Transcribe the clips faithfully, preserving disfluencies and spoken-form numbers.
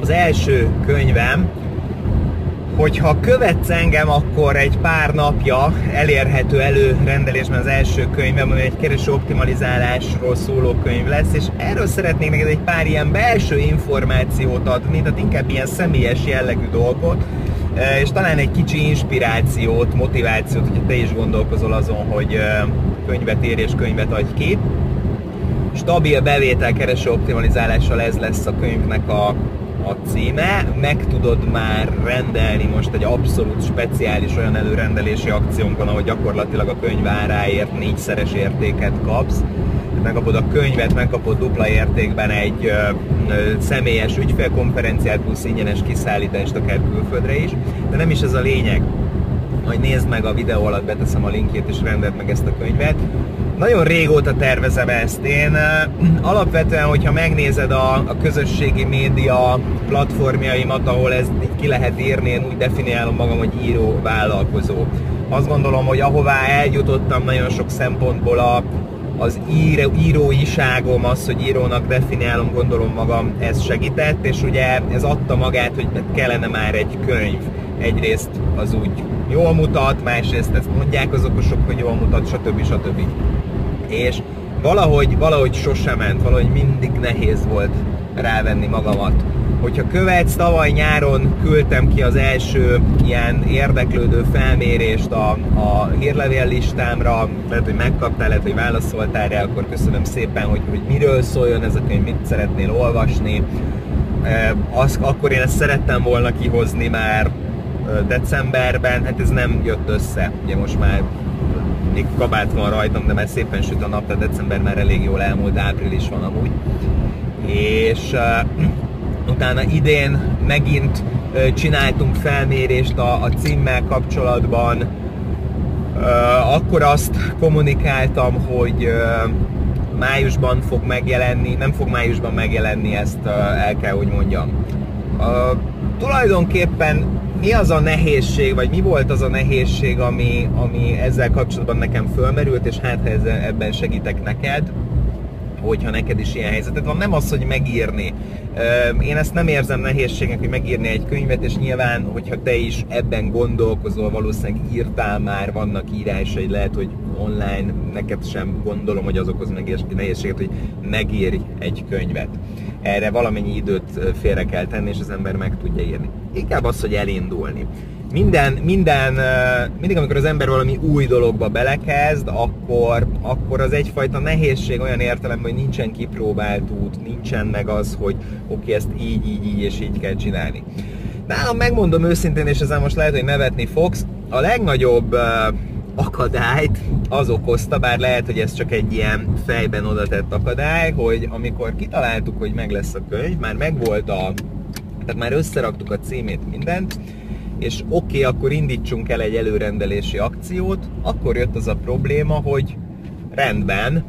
az első könyvem. Hogyha követsz engem, akkor egy pár napja elérhető előrendelésben az első könyvem, ami egy kereső optimalizálásról szóló könyv lesz, és erről szeretnék neked egy pár ilyen belső információt adni, tehát inkább ilyen személyes jellegű dolgot, és talán egy kicsi inspirációt, motivációt, hogyha te is gondolkozol azon, hogy könyvet írj és könyvet adj ki. Stabil bevétel kereső optimalizálással, ez lesz a könyvnek a a címe. Meg tudod már rendelni most egy abszolút speciális olyan előrendelési akciónkon, ahol gyakorlatilag a könyv áráért négyszeres értéket kapsz. Megkapod a könyvet, megkapod dupla értékben egy ö, ö, személyes ügyfélkonferenciát plusz ingyenes kiszállítást akár külföldre is, de nem is ez a lényeg. Majd nézd meg a videó alatt, beteszem a linkjét és rendeld meg ezt a könyvet. Nagyon régóta tervezem ezt. Én alapvetően, hogyha megnézed a, a közösségi média platformjaimat, ahol ezt ki lehet írni, én úgy definiálom magam, hogy író vállalkozó. Azt gondolom, hogy ahová eljutottam nagyon sok szempontból a, az író, íróiságom, az, hogy írónak definiálom, gondolom magam, ez segített, és ugye ez adta magát, hogy kellene már egy könyv. Egyrészt az úgy jól mutat, másrészt ezt mondják az okosok, hogy jól mutat, stb. stb. És valahogy, valahogy sosem ment, valahogy mindig nehéz volt rávenni magamat. Hogyha követsz, tavaly nyáron küldtem ki az első ilyen érdeklődő felmérést a, a hírlevél listámra, lehet, hogy megkaptál, lehet, hogy válaszoltál rá, akkor köszönöm szépen, hogy, hogy miről szóljon ez a könyv, mit szeretnél olvasni. Az, akkor én ezt szerettem volna kihozni már decemberben, hát ez nem jött össze. Ugye most már még kabát van rajtam, de már szépen süt a nap, tehát december már elég jól elmúlt, április van amúgy. És uh, utána idén megint uh, csináltunk felmérést a, a címmel kapcsolatban. Uh, akkor azt kommunikáltam, hogy uh, májusban fog megjelenni, nem fog májusban megjelenni, ezt uh, el kell, hogy mondjam. Uh, tulajdonképpen mi az a nehézség, vagy mi volt az a nehézség, ami, ami ezzel kapcsolatban nekem fölmerült, és hát ha ezzel, ebben segítek neked, hogyha neked is ilyen helyzeted van. Nem az, hogy megírni. Én ezt nem érzem nehézségnek, hogy megírni egy könyvet, és nyilván, hogyha te is ebben gondolkozol, valószínűleg írtál már, vannak írásaid, lehet, hogy online, neked sem gondolom, hogy az okoz nehézséget, hogy megírj egy könyvet. Erre valamennyi időt félre kell tenni, és az ember meg tudja írni. Inkább az, hogy elindulni. Minden, minden, mindig amikor az ember valami új dologba belekezd, akkor, akkor az egyfajta nehézség olyan értelemben, hogy nincsen kipróbált út, nincsen meg az, hogy oké, ezt így, így, így és így kell csinálni. Nálam, megmondom őszintén, és ezzel most lehet, hogy nevetni fogsz, a legnagyobb uh, akadályt az okozta, bár lehet, hogy ez csak egy ilyen fejben odatett akadály, hogy amikor kitaláltuk, hogy meg lesz a könyv, már megvolt a, tehát már összeraktuk a címét, mindent, és oké, okay, akkor indítsunk el egy előrendelési akciót, akkor jött az a probléma, hogy rendben,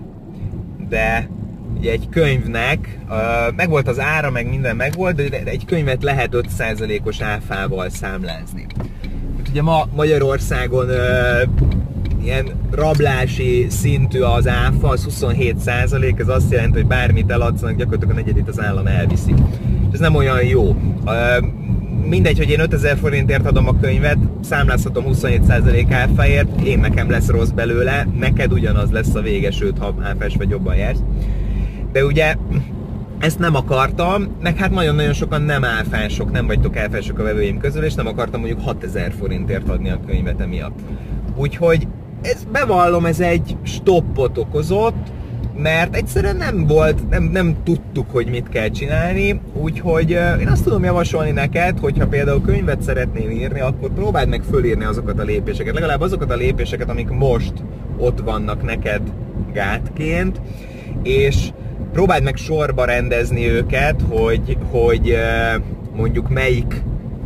de ugye egy könyvnek, uh, megvolt az ára, meg minden megvolt, de egy könyvet lehet öt százalékos áfával számlázni. Ugye ma Magyarországon uh, ilyen rablási szintű az áfa, az huszonhét százalék, ez azt jelenti, hogy bármit eladsz, gyakorlatilag a negyedét az állam elviszi. Ez nem olyan jó. Uh, mindegy, hogy én ötezer forintért adom a könyvet, számlázhatom huszonhét százalék áfáért, én nekem lesz rossz belőle, neked ugyanaz lesz a vége, sőt, ha áfás vagy jobban jársz. De ugye ezt nem akartam, meg hát nagyon-nagyon sokan nem áfások, nem vagytok áfások a vevőim közül, és nem akartam mondjuk hatezer forintért adni a könyvet emiatt. Úgyhogy ez, bevallom, ez egy stoppot okozott, mert egyszerűen nem volt, nem, nem tudtuk, hogy mit kell csinálni, úgyhogy én azt tudom javasolni neked, hogyha például könyvet szeretnél írni, akkor próbáld meg fölírni azokat a lépéseket, legalább azokat a lépéseket, amik most ott vannak neked gátként, és próbáld meg sorba rendezni őket, hogy, hogy mondjuk melyik,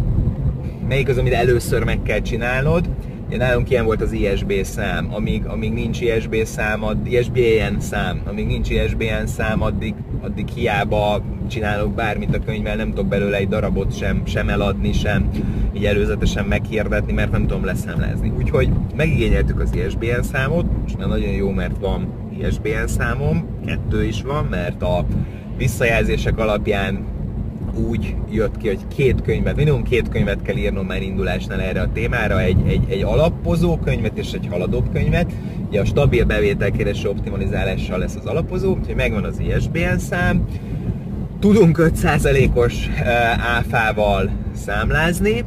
melyik az, amit először meg kell csinálnod. Nálunk ilyen volt az i es bé szám, amíg, amíg nincs i es bé szám, i es bé en szám, amíg nincs i es bé en szám, addig, addig hiába csinálok bármit a könyvvel, nem tudok belőle egy darabot sem, sem eladni, sem így előzetesen meghirdetni, mert nem tudom leszámlázni. Úgyhogy megigényeltük az i es bé en számot, és már nagyon jó, mert van i es bé en számom, kettő is van, mert a visszajelzések alapján úgy jött ki, hogy két könyvet, minimum két könyvet kell írnom már indulásnál erre a témára, egy, egy, egy alapozó könyvet és egy haladóbb könyvet. Ugye a stabil bevételkereső optimalizálással lesz az alapozó, úgyhogy megvan az i es bé en szám, tudunk öt százalékos áfával számlázni,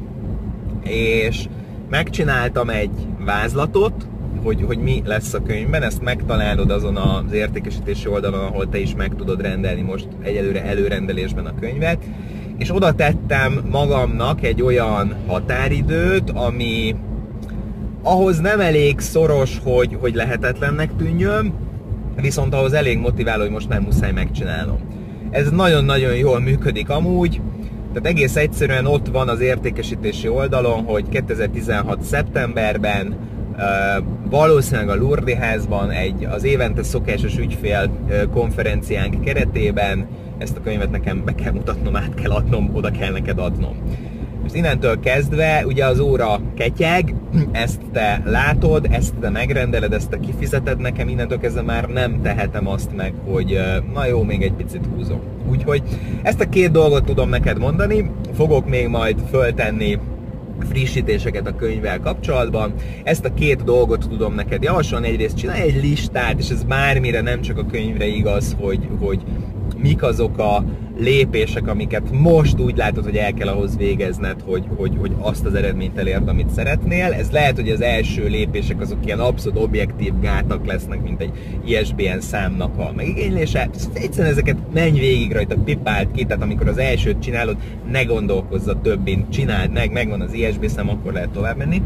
és megcsináltam egy vázlatot, hogy, hogy mi lesz a könyvben, ezt megtalálod azon az értékesítési oldalon, ahol te is meg tudod rendelni most egyelőre előrendelésben a könyvet, és oda tettem magamnak egy olyan határidőt, ami ahhoz nem elég szoros, hogy, hogy lehetetlennek tűnjön, viszont ahhoz elég motiváló, hogy most már muszáj megcsinálnom. Ez nagyon-nagyon jól működik amúgy, tehát egész egyszerűen ott van az értékesítési oldalon, hogy kétezer-tizenhat szeptemberben Uh, valószínűleg a Lourdes házban egy az évente szokásos ügyfél uh, konferenciánk keretében ezt a könyvet nekem be kell mutatnom, át kell adnom, oda kell neked adnom. És innentől kezdve ugye az óra ketyeg, ezt te látod, ezt te megrendeled, ezt te kifizeted nekem, innentől kezdve már nem tehetem azt meg, hogy uh, na jó, még egy picit húzom. Úgyhogy ezt a két dolgot tudom neked mondani, fogok még majd föltenni frissítéseket a könyvvel kapcsolatban. Ezt a két dolgot tudom neked javasolni, egyrészt csinálj egy listát, és ez bármire, nem csak a könyvre igaz, hogy, hogy mik azok a lépések, amiket most úgy látod, hogy el kell ahhoz végezned, hogy, hogy, hogy azt az eredményt elérd, amit szeretnél. Ez lehet, hogy az első lépések azok ilyen abszolút objektív gátak lesznek, mint egy i es bé en számnak a megigénylése. Egyszerűen ezeket menj végig rajta, pipáld ki, tehát amikor az elsőt csinálod, ne gondolkozz a többin, csináld meg, megvan az i es bé szám, akkor lehet tovább menni.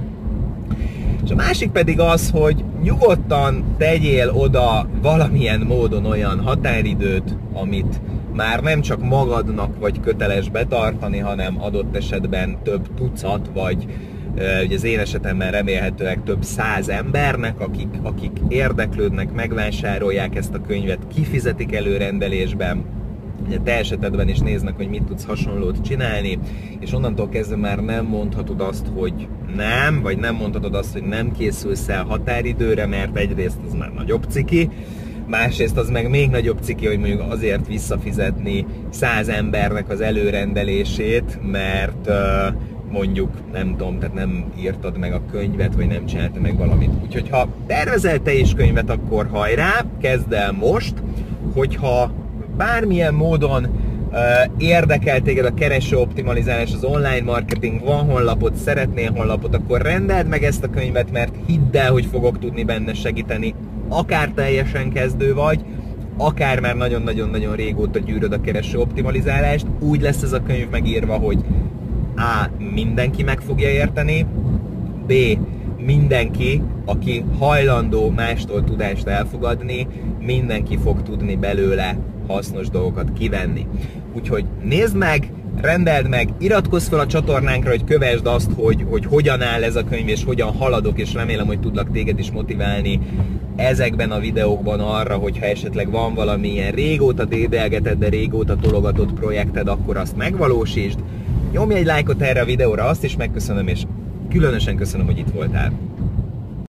És a másik pedig az, hogy nyugodtan tegyél oda valamilyen módon olyan határidőt, amit már nem csak magadnak vagy köteles betartani, hanem adott esetben több tucat, vagy ugye az én esetemben remélhetőleg több száz embernek, akik, akik érdeklődnek, megvásárolják ezt a könyvet, kifizetik előrendelésben, ugye te esetedben is néznek, hogy mit tudsz hasonlót csinálni, és onnantól kezdve már nem mondhatod azt, hogy nem, vagy nem mondhatod azt, hogy nem készülsz el határidőre, mert egyrészt az már nagyobb ciki, másrészt az meg még nagyobb ciki, hogy mondjuk azért visszafizetni száz embernek az előrendelését, mert uh, mondjuk, nem tudom, tehát nem írtad meg a könyvet, vagy nem csináltad meg valamit. Úgyhogy ha tervezel te is könyvet, akkor hajrá, kezd el most, hogyha bármilyen módon uh, érdekel téged a kereső optimalizálás, az online marketing, van honlapot, szeretnél honlapot, akkor rendeld meg ezt a könyvet, mert hidd el, hogy fogok tudni benne segíteni, akár teljesen kezdő vagy, akár már nagyon-nagyon-nagyon régóta gyűröd a kereső optimalizálást, úgy lesz ez a könyv megírva, hogy A. mindenki meg fogja érteni, B. mindenki, aki hajlandó mástól tudást elfogadni, mindenki fog tudni belőle hasznos dolgokat kivenni. Úgyhogy nézd meg, rendeld meg, iratkozz fel a csatornánkra, hogy kövesd azt, hogy, hogy hogyan áll ez a könyv, és hogyan haladok, és remélem, hogy tudlak téged is motiválni ezekben a videókban arra, hogyha esetleg van valamilyen régóta dédelgetett, de régóta tologatott projekted, akkor azt megvalósítsd. Nyomj egy lájkot erre a videóra, azt is megköszönöm, és különösen köszönöm, hogy itt voltál.